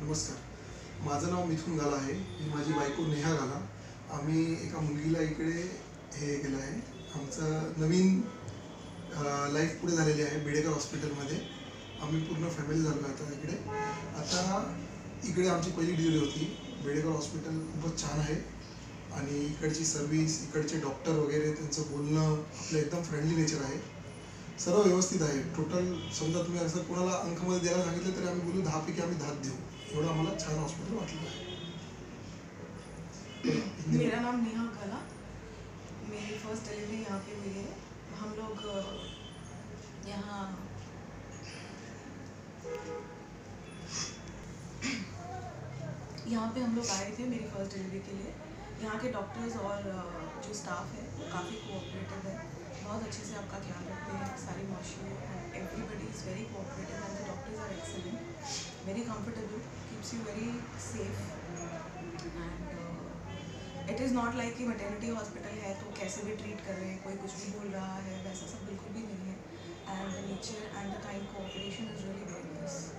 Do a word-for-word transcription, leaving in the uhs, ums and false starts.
नमस्कार, माझं नाव मिथुन गाला आहे. ही माझी बायको नेहा गाला. आम्ही एका मुलगीला इकडे हे केलं आहे. आमचं नवीन लाईफ पुढे झालेली आहे बेडेकर हॉस्पिटलमध्ये. आम्ही पूर्ण फॅमिली झालो आता इकडे. आता इकडे आमची पहिली डिलिव्हरी होती. बेडेकर हॉस्पिटल खूपच छान आहे आणि इकडची सर्व्हिस, इकडचे डॉक्टर वगैरे, त्यांचं बोलणं आपलं एकदम फ्रेंडली नेचर आहे. सर्व व्यवस्थित आहे. टोटल समजा तुम्ही असं कोणाला अंकमध्ये द्यायला सांगितलं तरी आम्ही बोलू दहापैकी आम्ही दहा देऊ. एवढं आम्हाला छान हॉस्पिटल वाटलेलं आहे. मेरा नाम नेहा गाला. मेरी फर्स्ट डिलीवरी यहाँ पे हुई है. हम लोग यहाँ यहाँ पे हम लोग आए थे मेरी फर्स्ट डिलीवरी के लिए. यहाँ के डॉक्टर्स और जो स्टाफ है वो काफ़ी कोऑपरेटिव है. बहुत अच्छे से आपका ख्याल रखते हैं. सारी मॉशू and everybody is very cooperative and the doctors are excellent, very comfortable, keeps you very safe. And it is not like कि मैटरनिटी हॉस्पिटल है तो कैसे भी ट्रीट कर रहे हैं, कोई कुछ भी बोल रहा है, वैसा सब बिल्कुल भी नहीं है. And the nature and the kind cooperation is really very nice.